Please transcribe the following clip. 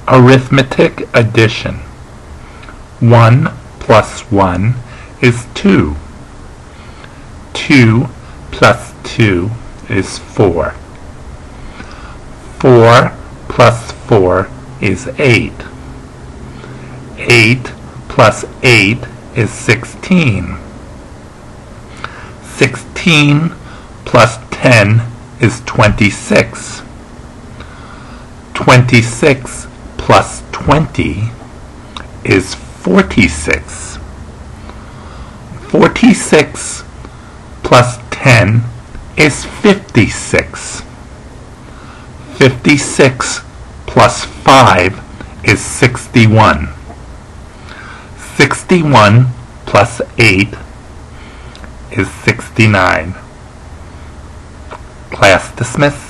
Arithmetic addition. 1 plus 1 is 2. 2 plus 2 is 4. 4 plus 4 is 8. 8 plus 8 is 16. 16 plus 10 is 26. 26 plus 20 is 46. 46 plus 10 is 56. 56 plus 5 is 61. 61 plus 8 is 69. Class dismissed.